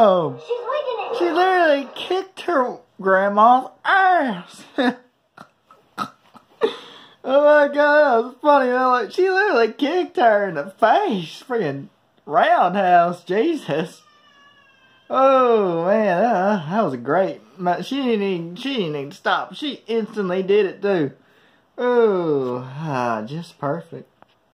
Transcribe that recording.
Oh. She's licking it. She literally kicked her grandma's ass. Oh my god, that was funny. Like, she literally kicked her in the face. Freaking roundhouse, Jesus. Oh man, that was a great. She didn't even stop. She instantly did it too. Oh, just perfect.